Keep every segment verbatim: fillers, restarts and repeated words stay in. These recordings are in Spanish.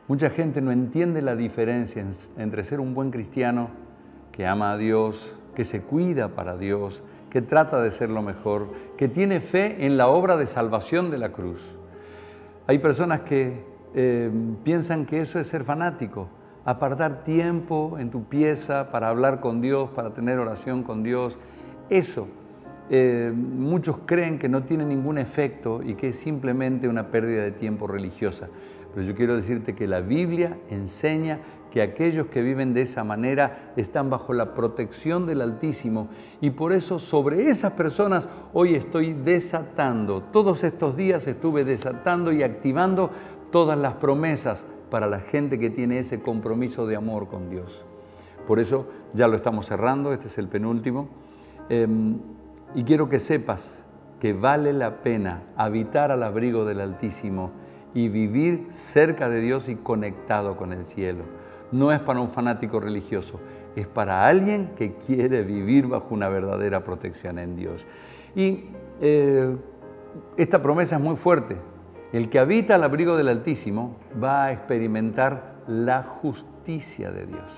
Mucha gente no entiende la diferencia entre ser un buen cristiano que ama a Dios, que se cuida para Dios, que trata de ser lo mejor, que tiene fe en la obra de salvación de la cruz. Hay personas que eh, piensan que eso es ser fanático, apartar tiempo en tu pieza para hablar con Dios, para tener oración con Dios. Eso, eh, muchos creen que no tiene ningún efecto y que es simplemente una pérdida de tiempo religiosa. Pero yo quiero decirte que la Biblia enseña que aquellos que viven de esa manera están bajo la protección del Altísimo, y por eso sobre esas personas hoy estoy desatando. Todos estos días estuve desatando y activando todas las promesas para la gente que tiene ese compromiso de amor con Dios. Por eso ya lo estamos cerrando, este es el penúltimo, eh, y quiero que sepas que vale la pena habitar al abrigo del Altísimo y vivir cerca de Dios y conectado con el cielo. No es para un fanático religioso, es para alguien que quiere vivir bajo una verdadera protección en Dios. Y eh, esta promesa es muy fuerte. El que habita al abrigo del Altísimo va a experimentar la justicia de Dios.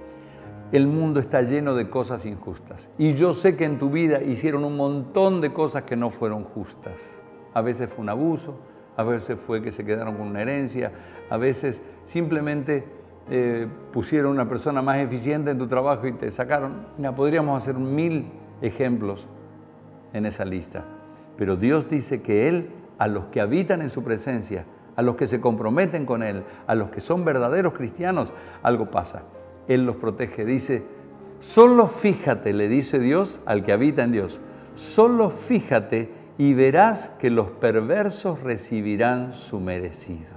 El mundo está lleno de cosas injustas. Y yo sé que en tu vida hicieron un montón de cosas que no fueron justas. A veces fue un abuso, a veces fue que se quedaron con una herencia, a veces simplemente eh, pusieron una persona más eficiente en tu trabajo y te sacaron. Mira, podríamos hacer mil ejemplos en esa lista. Pero Dios dice que Él, a los que habitan en su presencia, a los que se comprometen con Él, a los que son verdaderos cristianos, algo pasa. Él los protege. Dice, solo fíjate, le dice Dios al que habita en Dios, solo fíjate y verás que los perversos recibirán su merecido.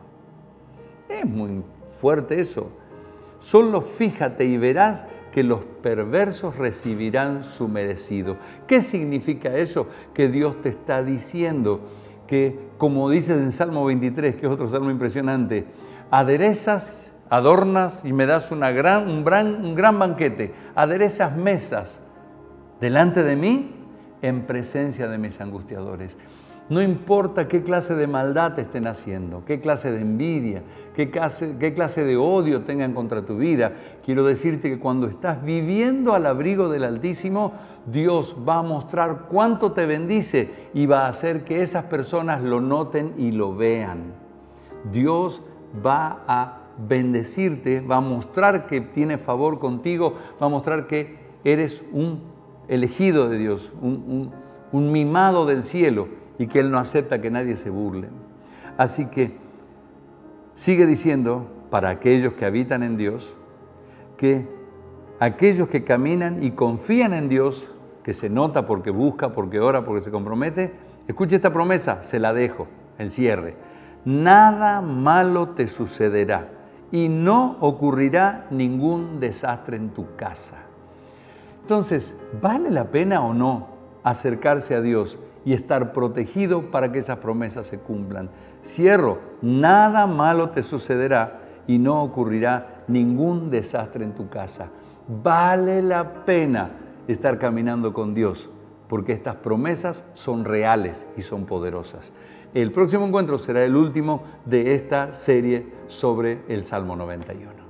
Es muy fuerte eso. Solo fíjate y verás que los perversos recibirán su merecido. ¿Qué significa eso? Que Dios te está diciendo que, como dice en Salmo veintitrés, que es otro salmo impresionante, aderezas, adornas y me das una gran, un, gran, un gran banquete, aderezas mesas delante de mí en presencia de mis angustiadores. No importa qué clase de maldad te estén haciendo, qué clase de envidia, qué clase, qué clase de odio tengan contra tu vida, quiero decirte que cuando estás viviendo al abrigo del Altísimo, Dios va a mostrar cuánto te bendice y va a hacer que esas personas lo noten y lo vean. Dios va a bendecirte, va a mostrar que tiene favor contigo, va a mostrar que eres un elegido de Dios, un, un, un mimado del cielo, y que Él no acepta que nadie se burle. Así que sigue diciendo, para aquellos que habitan en Dios, que aquellos que caminan y confían en Dios, que se nota porque busca, porque ora, porque se compromete, escuche esta promesa, se la dejo, el cierre. Nada malo te sucederá y no ocurrirá ningún desastre en tu casa. Entonces, ¿vale la pena o no acercarse a Dios y estar protegido para que esas promesas se cumplan? Cierro, nada malo te sucederá y no ocurrirá ningún desastre en tu casa. Vale la pena estar caminando con Dios, porque estas promesas son reales y son poderosas. El próximo encuentro será el último de esta serie sobre el Salmo noventa y uno.